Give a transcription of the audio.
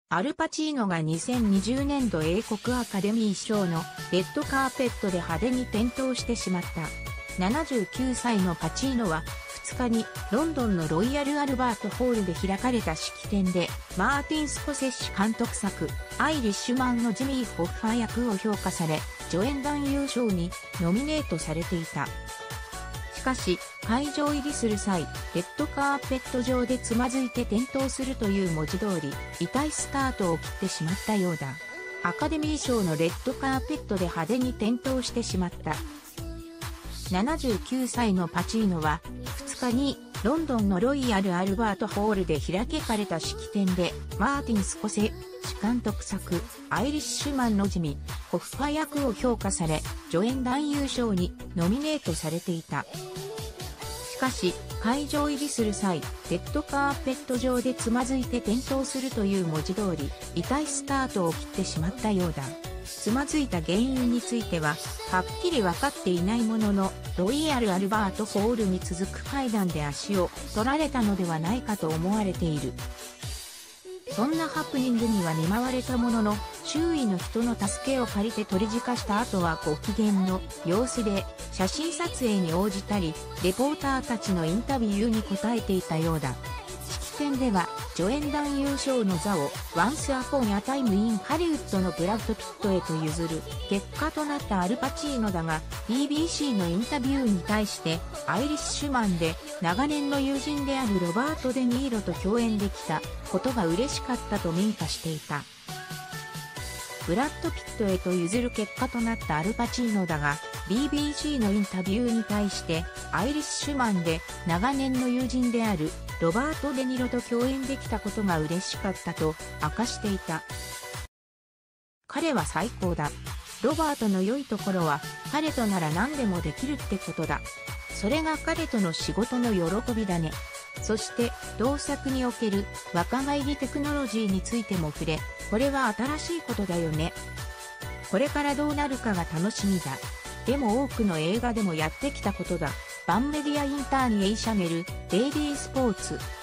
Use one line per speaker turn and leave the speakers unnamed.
アルパチーノが2020年度英国アカデミー賞のレッドカーペットで派手に転倒してしまった。79歳のパチーノは2日にロンドンのロイヤルアルバートホールで開かれた式典でマーティン・スコセッシ監督作アイリッシュマンのジミー・ホッファー役を評価され、助演男優賞にノミネートされていた。しかし、会場入りする際、レッドカーペット上でつまずいて転倒するという文字通り、痛いスタートを切ってしまったようだ。アカデミー賞のレッドカーペットで派手に転倒してしまった。79歳のパチーノは、2日にロンドンのロイヤルアルバートホールで開かれた式典で、マーティン・スコセッシ監督作、アイリッシュマンのジミー・ホッファー役を評価され、助演男優賞にノミネートされていた。しかし、会場入りする際、レッドカーペット上でつまずいて転倒するという文字通り、痛いスタートを切ってしまったようだ。つまずいた原因については、はっきり分かっていないものの、ロイヤルアルバートホールに続く階段で足を取られたのではないかと思われている。そんなハプニングには見舞われたものの、周囲の人の助けを借りて取り直した後はご機嫌の様子で、写真撮影に応じたり、レポーターたちのインタビューに答えていたようだ。式典では、助演男優賞の座を、Once Upon a Time in Hollywoodのブラッド・ピットへと譲る結果となったアルパチーノだが、BBC のインタビューに対して、アイリッシュマンで長年の友人であるロバート・デ・ニーロと共演できたことが嬉しかったと認可していた。ブラッド・ピットへと譲る結果となったアルパチーノだが、BBC のインタビューに対して、アイリッシュマンで長年の友人であるロバート・デ・ニロと共演できたことが嬉しかったと明かしていた。彼は最高だ。ロバートの良いところは、彼となら何でもできるってことだ。それが彼との仕事の喜びだね。そして、同作における若返りテクノロジーについても触れ、これは新しいことだよね。これからどうなるかが楽しみだ。でも多くの映画でもやってきたことだ。バンメディアインターニエイシャネル、デイリースポーツ。